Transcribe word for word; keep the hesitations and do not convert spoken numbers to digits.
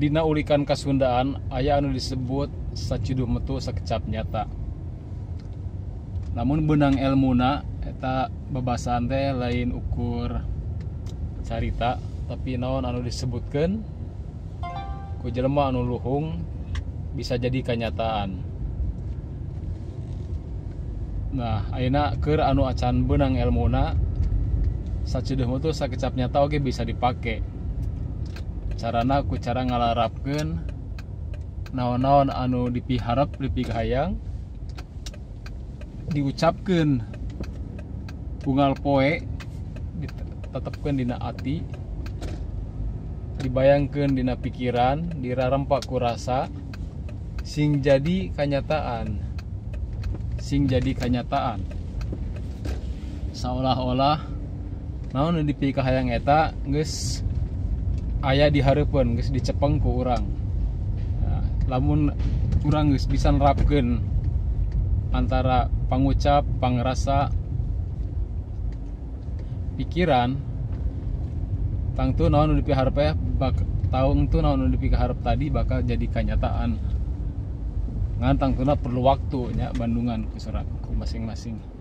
dina ulikan Kasundaan aya anu disebut saciduh metu sakecap nyata. Namun benang elmuna eta babasan teh lain ukur carita, tapi naon anu disebutkeun ku jelema anu luhung bisa jadi kenyataan. Nah, ayeuna keur anu acan benang elmuna saciduh metu sakecap nyata oge bisa dipake. Carana ku cara ngalarapkeun naon-naon anu dipiharep dipikahayang diucapkeun unggal poe, ditetepkeun dina ati, dibayangkeun dina pikiran, dirarempak ku rasa, sing jadi kanyataan. Sing jadi kanyataan. Seolah-olah naon nu dipikahayang eta geus aya di hareupeun, geus dicepeng ku urang. Nah, lamun urang geus bisa nerapkeun antara pangucap, pangrasa, pikiran, tangtu naon nu dipiharep bak tangtu naon nu dipiharep tadi bakal jadi kenyataan. Ngan tangtuna perlu waktu nya bandungan ku sorak ku masing-masing.